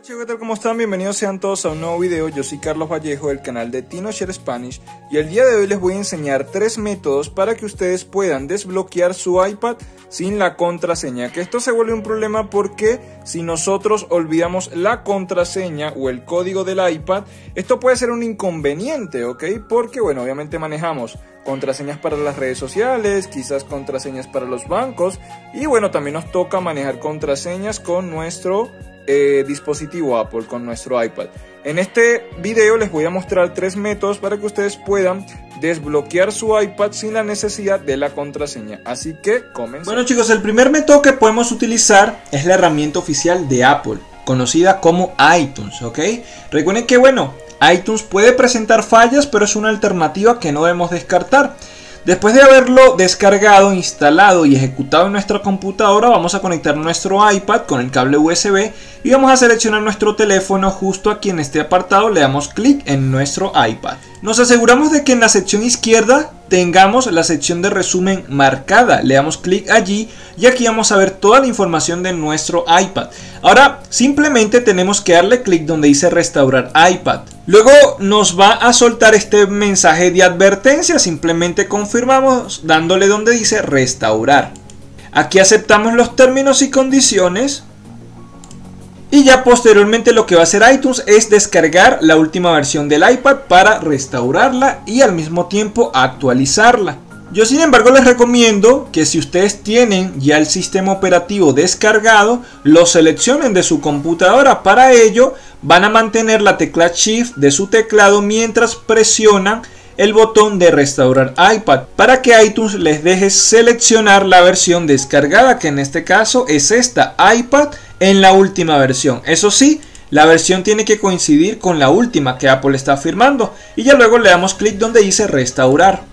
Hola chicos, ¿qué tal? ¿Cómo están? Bienvenidos sean todos a un nuevo video. Yo soy Carlos Vallejo del canal de TinoShare Spanish y el día de hoy les voy a enseñar 3 métodos para que ustedes puedan desbloquear su iPad sin la contraseña. Que esto se vuelve un problema porque si nosotros olvidamos la contraseña o el código del iPad, esto puede ser un inconveniente, ¿ok? Porque bueno, obviamente manejamos contraseñas para las redes sociales, quizás contraseñas para los bancos y bueno, también nos toca manejar contraseñas con nuestro dispositivo Apple, con nuestro iPad. En este video les voy a mostrar 3 métodos para que ustedes puedan desbloquear su iPad sin la necesidad de la contraseña. Así que comencemos. Bueno chicos, el primer método que podemos utilizar es la herramienta oficial de Apple, conocida como iTunes, ¿ok? Recuerden que bueno, iTunes puede presentar fallas, pero es una alternativa que no debemos descartar. Después de haberlo descargado, instalado y ejecutado en nuestra computadora, vamos a conectar nuestro iPad con el cable USB y vamos a seleccionar nuestro teléfono. Justo aquí en este apartado le damos clic en nuestro iPad. Nos aseguramos de que en la sección izquierda tengamos la sección de resumen marcada. Le damos clic allí y aquí vamos a ver toda la información de nuestro iPad. Ahora simplemente tenemos que darle clic donde dice restaurar iPad. Luego nos va a soltar este mensaje de advertencia. Simplemente confirmamos dándole donde dice restaurar. Aquí aceptamos los términos y condiciones. Y ya posteriormente lo que va a hacer iTunes es descargar la última versión del iPad para restaurarla y al mismo tiempo actualizarla. Yo sin embargo les recomiendo que si ustedes tienen ya el sistema operativo descargado, lo seleccionen de su computadora. Para ello van a mantener la tecla Shift de su teclado mientras presionan el botón de restaurar iPad para que iTunes les deje seleccionar la versión descargada, que en este caso es esta, iPad en la última versión. Eso sí, la versión tiene que coincidir con la última que Apple está firmando y ya luego le damos clic donde dice restaurar.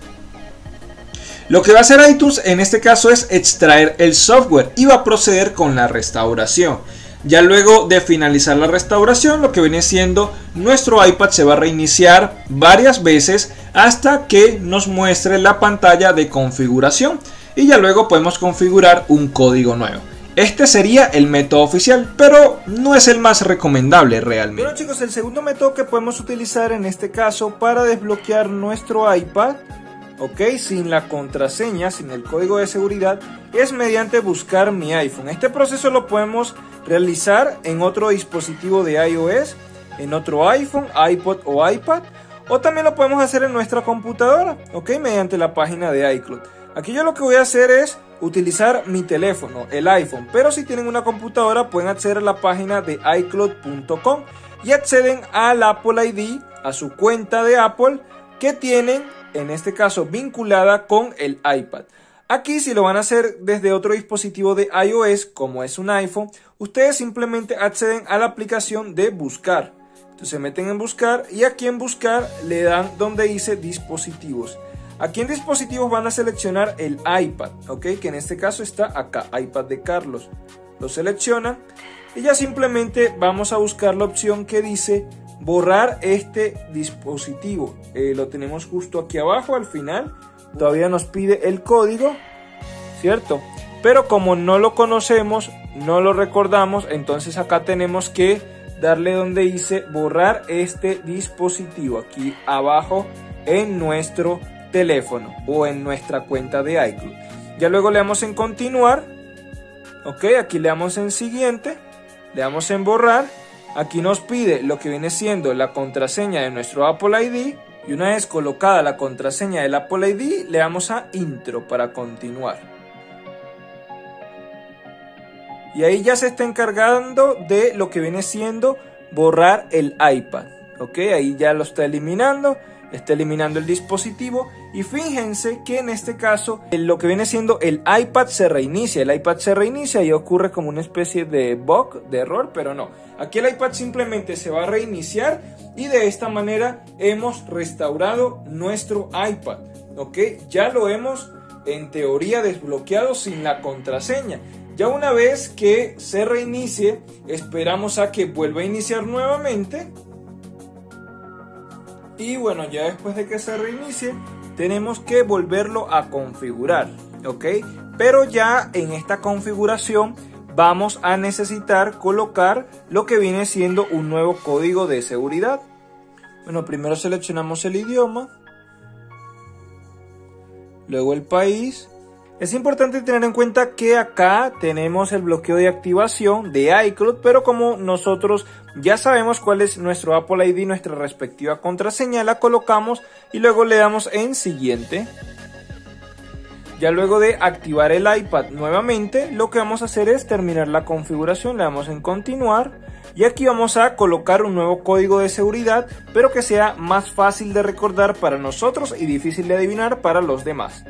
Lo que va a hacer iTunes en este caso es extraer el software y va a proceder con la restauración. Ya luego de finalizar la restauración, lo que viene siendo nuestro iPad se va a reiniciar varias veces hasta que nos muestre la pantalla de configuración y ya luego podemos configurar un código nuevo. Este sería el método oficial, pero no es el más recomendable realmente. Bueno chicos, el segundo método que podemos utilizar en este caso para desbloquear nuestro iPad, ok, sin la contraseña, sin el código de seguridad, es mediante buscar mi iPhone. Este proceso lo podemos realizar en otro dispositivo de iOS, en otro iPhone, iPod o iPad, o también lo podemos hacer en nuestra computadora, ok, mediante la página de iCloud. Aquí yo lo que voy a hacer es utilizar mi teléfono, el iPhone, pero si tienen una computadora pueden acceder a la página de iCloud.com y acceden al Apple ID, a su cuenta de Apple que tienen en este caso vinculada con el iPad. Aquí si lo van a hacer desde otro dispositivo de iOS como es un iPhone, ustedes simplemente acceden a la aplicación de buscar. Entonces se meten en buscar y aquí en buscar le dan donde dice dispositivos. Aquí en dispositivos van a seleccionar el iPad, ok, que en este caso está acá, iPad de Carlos. Lo seleccionan y ya simplemente vamos a buscar la opción que dice borrar este dispositivo. Lo tenemos justo aquí abajo al final. Todavía nos pide el código, ¿cierto? Pero como no lo conocemos, no lo recordamos, entonces acá tenemos que darle donde dice borrar este dispositivo, aquí abajo en nuestro teléfono o en nuestra cuenta de iCloud. Ya luego le damos en continuar, ok, aquí le damos en siguiente, le damos en borrar. Aquí nos pide lo que viene siendo la contraseña de nuestro Apple ID y una vez colocada la contraseña del Apple ID le damos a intro para continuar. Y ahí ya se está encargando de lo que viene siendo borrar el iPad. Ok, ahí ya lo está eliminando el dispositivo y fíjense que en este caso lo que viene siendo el iPad se reinicia. El iPad se reinicia y ocurre como una especie de bug, de error, pero no. Aquí el iPad simplemente se va a reiniciar y de esta manera hemos restaurado nuestro iPad. Ok, ya lo hemos en teoría desbloqueado sin la contraseña. Ya una vez que se reinicie, esperamos a que vuelva a iniciar nuevamente. Y bueno, ya después de que se reinicie, tenemos que volverlo a configurar, ¿ok? Pero ya en esta configuración vamos a necesitar colocar lo que viene siendo un nuevo código de seguridad. Bueno, primero seleccionamos el idioma, luego el país. Es importante tener en cuenta que acá tenemos el bloqueo de activación de iCloud, pero como nosotros ya sabemos cuál es nuestro Apple ID, nuestra respectiva contraseña, la colocamos y luego le damos en siguiente. Ya luego de activar el iPad nuevamente, lo que vamos a hacer es terminar la configuración, le damos en continuar y aquí vamos a colocar un nuevo código de seguridad, pero que sea más fácil de recordar para nosotros y difícil de adivinar para los demás.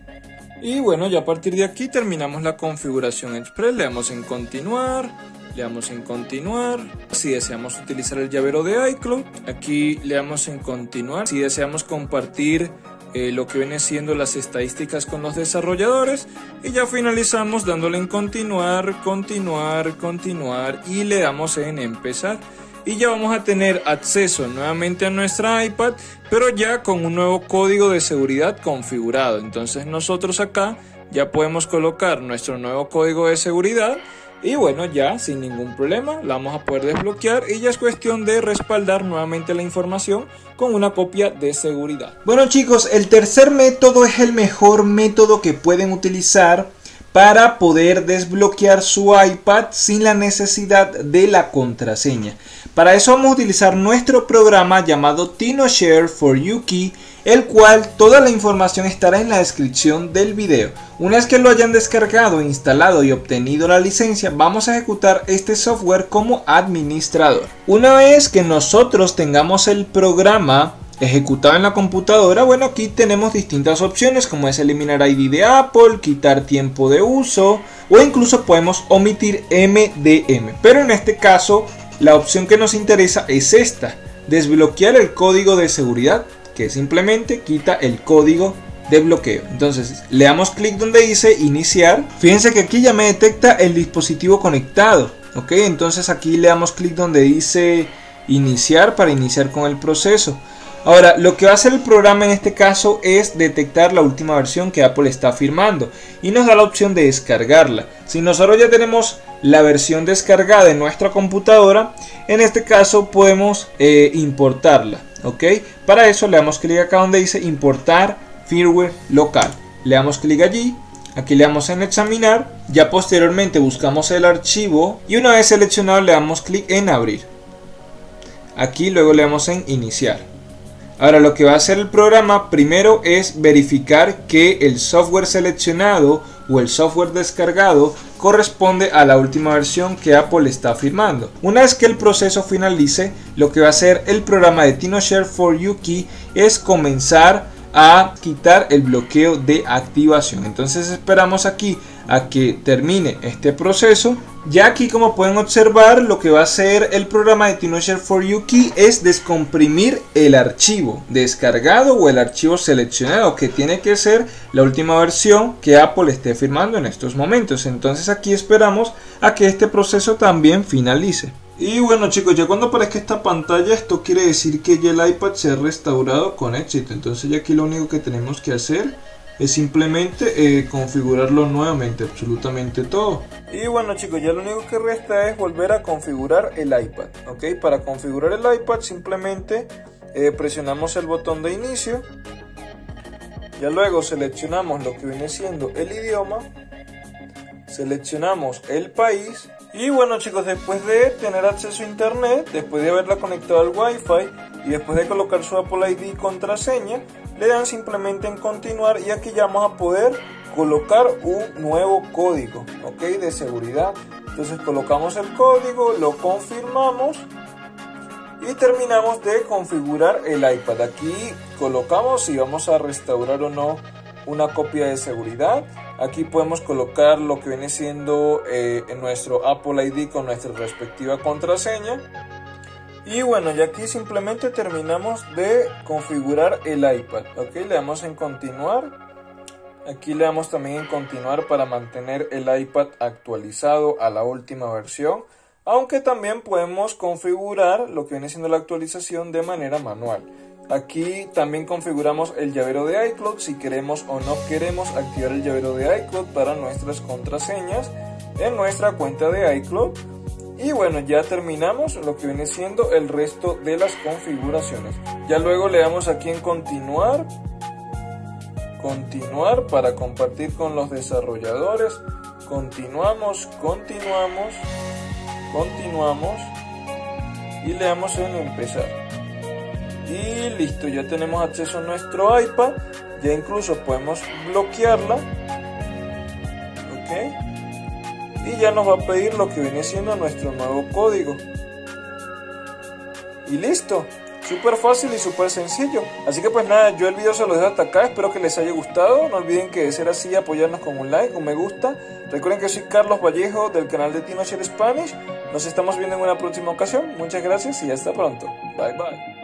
Y bueno, ya a partir de aquí terminamos la configuración express, le damos en continuar, le damos en continuar. Si deseamos utilizar el llavero de iCloud, aquí le damos en continuar. Si deseamos compartir lo que viene siendo las estadísticas con los desarrolladores, y ya finalizamos dándole en continuar, continuar, continuar y le damos en empezar. Y ya vamos a tener acceso nuevamente a nuestra iPad, pero ya con un nuevo código de seguridad configurado. Entonces nosotros acá ya podemos colocar nuestro nuevo código de seguridad y bueno, ya sin ningún problema la vamos a poder desbloquear y ya es cuestión de respaldar nuevamente la información con una copia de seguridad. Bueno chicos, el tercer método es el mejor método que pueden utilizar para poder desbloquear su iPad sin la necesidad de la contraseña. Para eso vamos a utilizar nuestro programa llamado TinoShare for YouKey, el cual toda la información estará en la descripción del video. Una vez que lo hayan descargado, instalado y obtenido la licencia, vamos a ejecutar este software como administrador. Una vez que nosotros tengamos el programa ejecutado en la computadora, bueno, aquí tenemos distintas opciones como es eliminar ID de Apple, quitar tiempo de uso o incluso podemos omitir MDM, pero en este caso la opción que nos interesa es esta, desbloquear el código de seguridad, que simplemente quita el código de bloqueo. Entonces le damos clic donde dice iniciar. Fíjense que aquí ya me detecta el dispositivo conectado, ok, entonces aquí le damos clic donde dice iniciar para iniciar con el proceso. Ahora, lo que va a hacer el programa en este caso es detectar la última versión que Apple está firmando y nos da la opción de descargarla. Si nosotros ya tenemos la versión descargada en nuestra computadora, en este caso podemos importarla, ¿ok? Para eso le damos clic acá donde dice importar firmware local. Le damos clic allí. Aquí le damos en examinar. Ya posteriormente buscamos el archivo y una vez seleccionado le damos clic en abrir. Aquí luego le damos en iniciar. Ahora lo que va a hacer el programa primero es verificar que el software seleccionado o el software descargado corresponde a la última versión que Apple está firmando. Una vez que el proceso finalice, lo que va a hacer el programa de TinoShare for YouKey es comenzar a quitar el bloqueo de activación. Entonces esperamos aquí a que termine este proceso. Ya aquí, como pueden observar, lo que va a hacer el programa de TinoShare for YouKey es descomprimir el archivo descargado o el archivo seleccionado, que tiene que ser la última versión que Apple esté firmando en estos momentos. Entonces aquí esperamos a que este proceso también finalice. Y bueno chicos, ya cuando aparezca esta pantalla, esto quiere decir que ya el iPad se ha restaurado con éxito. Entonces ya aquí lo único que tenemos que hacer es simplemente configurarlo nuevamente, absolutamente todo. Y bueno chicos, ya lo único que resta es volver a configurar el iPad, ¿ok? Para configurar el iPad simplemente presionamos el botón de inicio. Ya luego seleccionamos lo que viene siendo el idioma. Seleccionamos el país. Y bueno chicos, después de tener acceso a internet, después de haberla conectado al Wi-Fi y después de colocar su Apple ID y contraseña, le dan simplemente en continuar y aquí ya vamos a poder colocar un nuevo código, ¿ok? De seguridad. Entonces colocamos el código, lo confirmamos y terminamos de configurar el iPad. Aquí colocamos si vamos a restaurar o no una copia de seguridad. Aquí podemos colocar lo que viene siendo en nuestro Apple ID con nuestra respectiva contraseña. Y bueno, ya aquí simplemente terminamos de configurar el iPad. Ok, le damos en continuar. Aquí le damos también en continuar para mantener el iPad actualizado a la última versión. Aunque también podemos configurar lo que viene siendo la actualización de manera manual. Aquí también configuramos el llavero de iCloud si queremos o no queremos activar el llavero de iCloud para nuestras contraseñas. en nuestra cuenta de iCloud. Y bueno, ya terminamos lo que viene siendo el resto de las configuraciones. Ya luego le damos aquí en continuar para compartir con los desarrolladores. Continuamos y le damos en empezar. Y listo, ya tenemos acceso a nuestro iPad. Ya incluso podemos bloquearla. Ok. Y ya nos va a pedir lo que viene siendo nuestro nuevo código. Y listo. Súper fácil y súper sencillo. Así que pues nada, yo el video se lo dejo hasta acá. Espero que les haya gustado. No olviden que de ser así, apoyarnos con un like, un me gusta. Recuerden que soy Carlos Vallejo del canal de TinoShare Spanish. Nos estamos viendo en una próxima ocasión. Muchas gracias y hasta pronto. Bye bye.